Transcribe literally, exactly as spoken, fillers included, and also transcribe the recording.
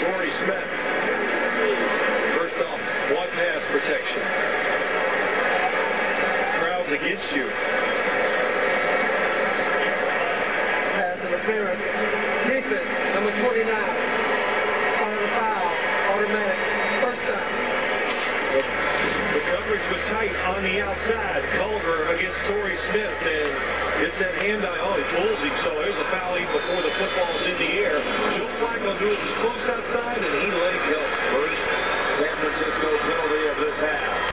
Torrey Smith. First off, one pass protection. Crowd's against you. Pass interference. Defense, number twenty-nine. Part of the foul. Automatic. First down. The coverage was tight on the outside. Culver against Torrey Smith, and it's that hand eye. Oh, he pulls him, so there's a foul even before the football's in the air. Joe Flacco knew it was close outside, and he let it go. First San Francisco penalty of this half.